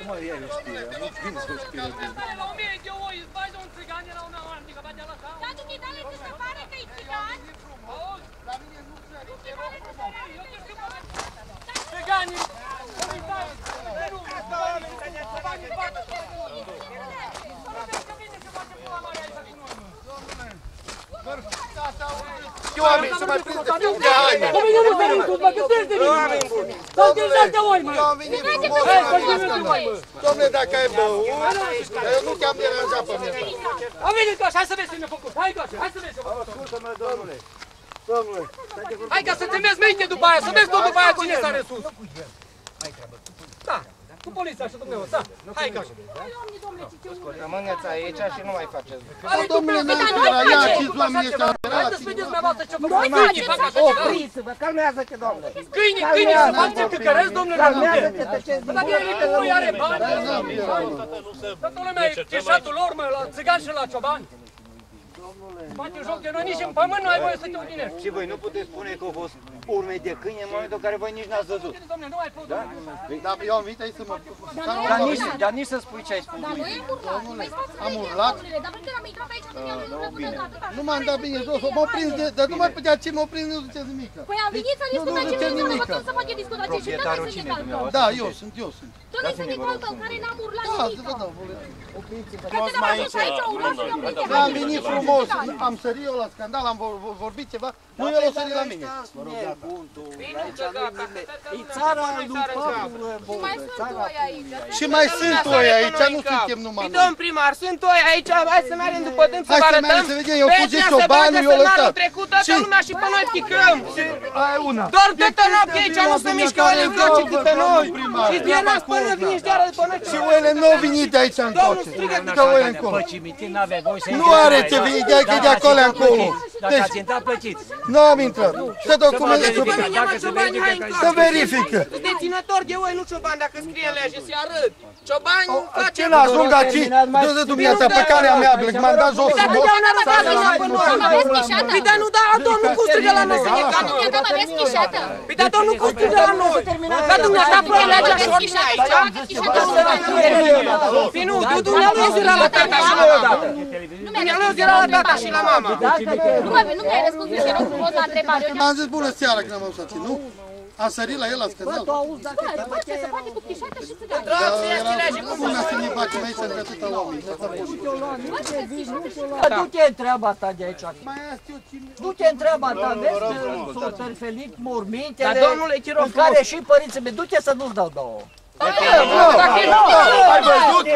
Mă, e o știre, nu vin să o știre. La 1000 de oi, îți bagi un țigan de la una oamenică, bagi la ta? Dar dumitale, ți se pare că e țigan? Auzi? La mine nu se țiganii! Eu oameni să mai prind de fiu de haine! Nu venim cu mă, că te-ești de mine! Să-ți gândești de oi, mă! Eu am venit frumos să mă vezi! Dom'le, dacă ai băut, eu nu te-am deranjat pe mine! Am venit așa, hai să vezi ce mi-a făcut! Hai coace, hai să vezi ce mi-a făcut! Ascultă-mă, domnule! Domnule! Hai ca să te vezi mâine după aia, să vezi tot după aia cine s-a resus! Da, cu poliția și dumneavoastră, da, hai coace! Rămâneți aici și nu mai faceți. Domnule, n-am deranjați oamenii ăștia! Hai să vedeți dumneavoastră ce fac! Noi facem ce Opriți-vă, calmează-te, domnule! Câinii să fac ce tâcăresc, domnule, la mine! Calmează-te, tăceți din Dar el e cu are bani! Toată lumea e cheșatul lor, mă, la țigan și la ciobani! Bate joc de noi, nici în pământ nu ai voie să te odinești! Și voi nu puteți spune că au fost urme de câini în momentul în care voi nici n-ați văzut. Dom'le, nu ai fost, domnule! Dar eu am venit aici să mă... Dar nici să spui ce ai spus. Dar noi am urlat, mai stați Am urlat? Dar pentru că am intrat aici, atunci am urlat atâta. Nu m-am dat bine jos, m-au prins de... Dar nu mai putea ce m-au prins, nu ziceți nimic. Păi am venit să discutăm ce vrei, nu văd să poate discuta ce și nu mai sunt de calcă. Da, eu sunt. Tu nu sunt de calcă, care n-am urlat Da, nimic. să vă dau. Că te am ajuns aici, a urlat și eu am venit. Da, am venit frumos, am sărit eu la scandal, am vorbit ceva, nu el o sărit la mine. E țara lui Pablu. Mai sunt oi aici. Și mai sunt oi aici, nu suntem numai noi. Domn primar, sunt oi aici, hai să mergem după dâns să Hai vă să arătăm. mergem să vedem, eu fugit ciobanii, eu lăsat. trecut, toată lumea și pe noi picăm. Ai una. Doar toată noaptea aici nu se mișcă oile vroce câte noi. Și de nas până vine și deară după noi. Și oile nu au venit de aici încoace. Dă oile încolo. Nu are ce veni de aici, de acolo încolo. Dacă ați intrat, plătiți. Nu am intrat. Să documenteze. Să verifică. Deținător de oi, nu ciobani, dacă scrie în lege, se arăt. Ciobani face... Ce n-ajung aici? Dă-ți dumneata pe calea mea, blec, m-am dat jos frumos. Păi dar nu, dar domnul cu strigă la noi. Păi dar domnul cu strigă la noi. Dar dumneata până legea și orice aici. Păi nu, dumnealui zira la tata și la mama. Dumnealui zira la tata și la mama. Nu mi-ai răspuns, și rog frumos la întrebare. M-am zis bună seara când am auzit, nu? Am sărit la el la scandal. Se poate cu pișată și țigan. Era bună să ne facem aici între atâta oameni. Du-te în treaba ta de aici. Du-te în treaba ta, vezi că s-au terfelit mormintele în care și părinții mei. Du-te să nu-ți dau două. Ai văzut?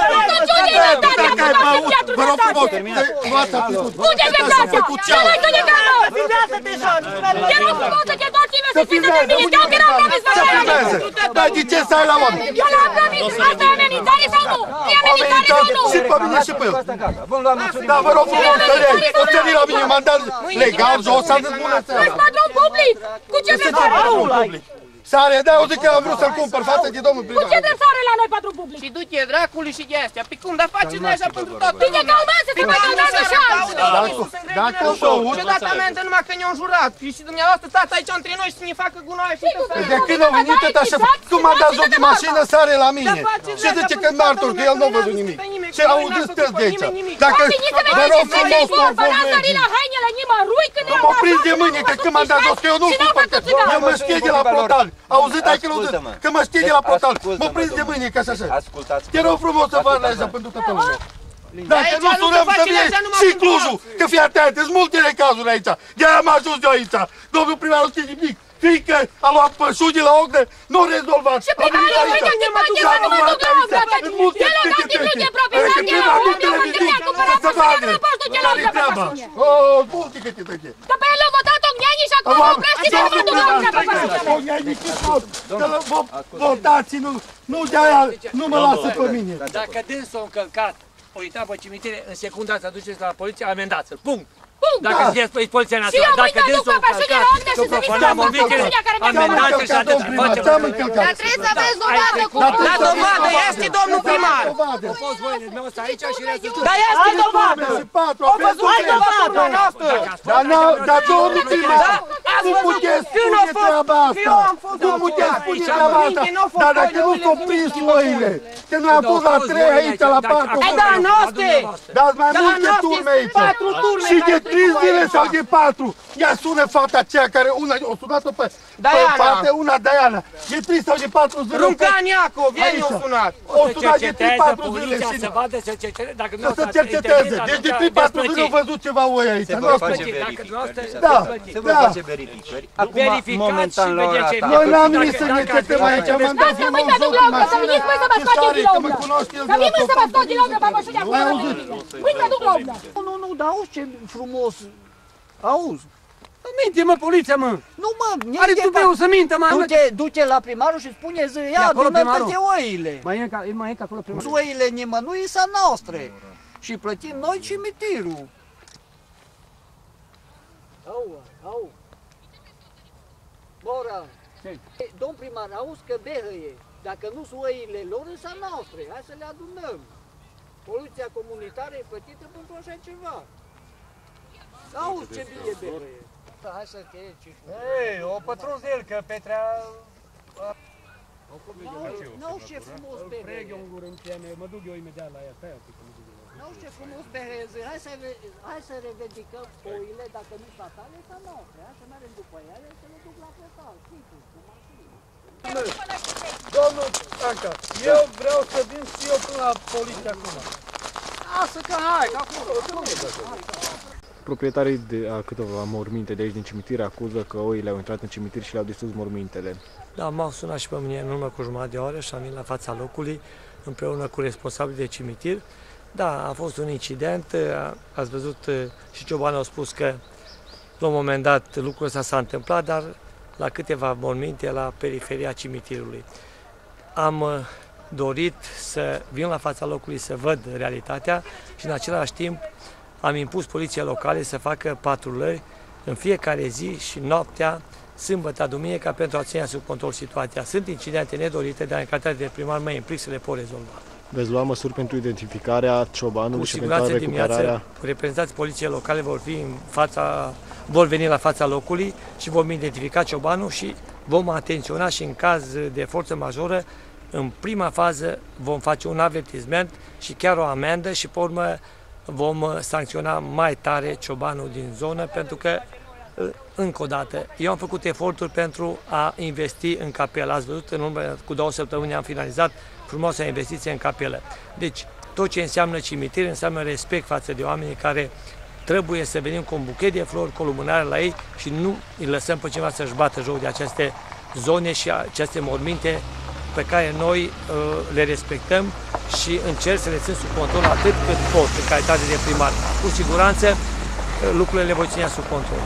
Dacă ai băut, vă rog frumos, luați atât. Fuge de casă! Ce mai tu de casă? Filmează-te, Jean! Te rog frumos să te doar ține să fii de mine! Te-au că n-am promis Să filmeze! Dar de ce să ai la oameni? Eu l-am promis! Asta e amenințare sau nu? E amenințare sau nu? Și pe mine și pe el. Dar vă rog frumos să le iei. O țări la mine, m-am dat legal jos, am zis bună seara. Ești patron public! Cu ce de sare? Sare, da, eu zic că am vrut să-l cumpăr față de domnul Cu primar. ce de sare la noi patron public? Și du-te dracului și de astea. Păi cum, dar faceți noi așa pentru toată Bine calmează, se mai calmează și alții! Dacă au băut... Și data mea numai că ne-au jurat. Și dumneavoastră stați aici între noi și să ne facă gunoaie și tot De când au venit ăsta și cum m-a dat joc de mașină, sare la mine. Și zice că martor, că el nu a văzut nimic. Și au zis tăți de aici. Dacă vă rog frumos, la hainele nimărui când mă prins de mâine, că când m-am dat jos, că eu nu știu că eu mă știe de la portal. Auzit ai că mă știe de la portal. Mă prins de mâine, ca așa. Te rog frumos să faci la așa pentru toată lumea. Dacă nu surăm să fie și Clujul, că fii atent, sunt multele cazuri aici. De-aia am ajuns eu aici. Domnul primar nu știe nimic. Fiindcă a luat pășuni la ognă, nu a rezolvat. Și primarul nu uite ce face, să nu mă duc la ognă. El a dat direcție proprietar, el a luat de la mine, cumpărat pășuni, nu poți duce la ognă pe pășuni. Oh, multe câte tăche. Că pe el l-a votat Ogneanii și acum oprește să nu duc la ognă pe pășuni. Ogneanii și tot. Votați, nu de-aia nu mă lasă pe mine. Dacă dânsul a încălcat, o uitat pe cimitere, în secunda să duceți la poliție, amendați-l. Punct. Dacă ziceți poliția națională, dacă dânsul a încălcat, că profana mormintele, amendați-l și atât. Dar trebuie să vezi dovadă cu La dovadă este domnul primar. Au fost voile dumneavoastră aici și restul. Dar este dovadă. Și patru, Au văzut dovadă noastră. dar domnul primar. Cum puteți spune treaba asta? Cum puteți spune treaba asta? Dar dacă nu s-o prins oile, că noi am fost la 3 aici, la 4. Hai, da, noastre! Dați mai multe turme aici. 4 turme! Și de 3 zile sau de 4. Ia sună fata aceea care o sunat-o pe fate, una Diana. De 3 sau de 4 zile. Runcan Iacov, el i-a sunat. O sunat de 3-4 zile. Să vadă, să cerceteze, dacă nu Să cerceteze. Deci de 3-4 zile au văzut ceva oi aici. Se vor face verificări. Se vor face verificări. Acum, momentan, la ora asta. Noi n-am venit să ne certăm aici, am dat frumos joc în mașină. Ce sare, că mă cunoaște el de la Nu, dar auzi ce frumos. Auzi. Minte, mă, poliția, mă! Nu, mă, Are tupeu să mintă, mă! Du-te la primarul și spune zi, ia, adună-te oile. Mai e acolo primarul. Oile nimănui sunt noastre. Și plătim noi cimitirul. Au. Bora, domn primar, auzi că behăie. Dacă nu sunt oile lor, sunt noastre. Hai să le adunăm. Poliția comunitară e plătită pentru așa ceva. Auzi ce bine behăie. Hai să te iei. Ei, o pătruns el, că Petrea... N-auzi ce frumos behăie. Mă duc eu imediat la ea, stai un pic. N-auzi ce frumos behăie. Hai să revedicăm oile, dacă nu sunt tale, sau noastre. Hai să mergem după ele, să le duc la portal. Sigur, cu mașină. Domnul Anca, eu vreau să vin și eu până la poliție acum. Lasă că hai, că acolo. Proprietarii a câteva morminte de aici din cimitir acuză că oile au intrat în cimitir și le-au distrus mormintele. Da, m-au sunat și pe mine în urmă cu jumătate de oră și am venit la fața locului împreună cu responsabilii de cimitir. Da, a fost un incident, ați văzut și ciobanul a spus că la un moment dat lucrul ăsta s-a întâmplat, dar la câteva morminte la periferia cimitirului. Am dorit să vin la fața locului să văd realitatea și în același timp am impus poliției locale să facă patrulări în fiecare zi și noaptea, sâmbătă, duminică, pentru a ține sub control situația. Sunt incidente nedorite, dar în calitate de primar mă implic să le pot rezolva. Veți lua măsuri pentru identificarea ciobanului și eventual recuperarea? Reprezentanții poliției locale vor veni la fața locului și vom identifica ciobanul și vom atenționa și în caz de forță majoră, în prima fază vom face un avertisment și chiar o amendă și pe urmă vom sancționa mai tare ciobanul din zonă, pentru că, încă o dată, eu am făcut eforturi pentru a investi în capelă. Ați văzut, în urmă cu 2 săptămâni am finalizat frumoasa investiție în capelă. Deci, tot ce înseamnă cimitir înseamnă respect față de oamenii care trebuie să venim cu un buchet de flori, cu o lumânare la ei și nu îi lăsăm pe cineva să-și bată joc de aceste zone și aceste morminte pe care noi le respectăm și încerc să le țin sub control atât cât pot în calitate de primar. Cu siguranță lucrurile le voi ține sub control.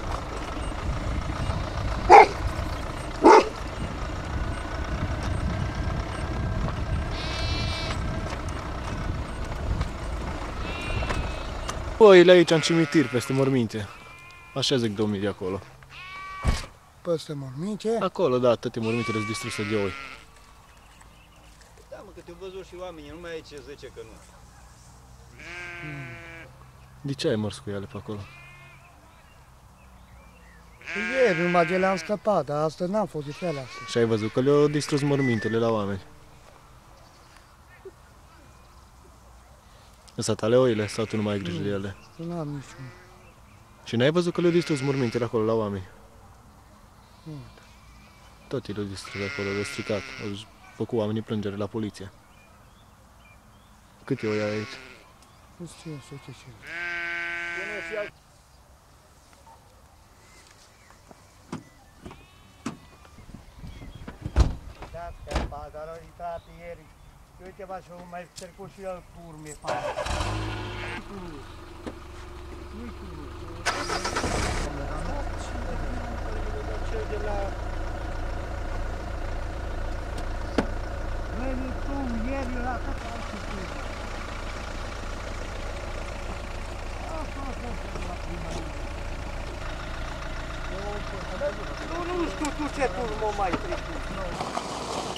Oile aici în cimitir, peste morminte. Așa zic domnii de acolo. Peste morminte? Acolo, da, toate mormintele sunt distruse de oi. Da, mă, că te-au văzut și oamenii, nu mai ai ce zice că nu. De ce ai mers cu ele pe acolo? Ieri numai de le-am scăpat, dar astăzi n-am fost de fel asta. Și ai văzut că le-au distrus mormintele la oameni. Sunt tale oile sau tu nu mai ai grijă de ele? Nu am niciun. Și n-ai văzut că le-au distrus mormintele acolo la oameni? Nu. Tot le-au distrus acolo, le-au stricat. Au făcut oamenii plângere la poliție. Câte oi ai aici? Nu știu, ce. Dar a intrat ieri. Uite-vă și mai trecut și el cu urme pe aia. Veni tu, ieri la tot alții tu. Asta a fost la primărie. Nu știu tu ce turmă mai trecut.